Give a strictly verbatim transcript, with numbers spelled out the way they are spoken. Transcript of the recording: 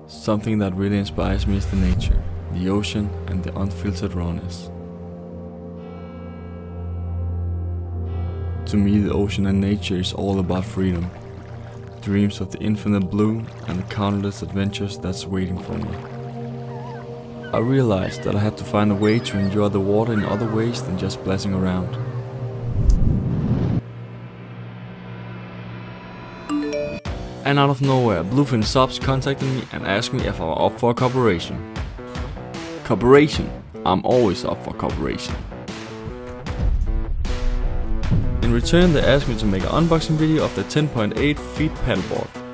Something that really inspires me is the nature, the ocean and the unfiltered rawness. To me, the ocean and nature is all about freedom, dreams of the infinite blue and the countless adventures that's waiting for me. I realized that I had to find a way to enjoy the water in other ways than just splashing around. And out of nowhere, Bluefin S U Ps contacted me and asked me if I was up for a cooperation. Cooperation? I'm always up for cooperation. In return, they asked me to make an unboxing video of the ten point eight feet paddleboard.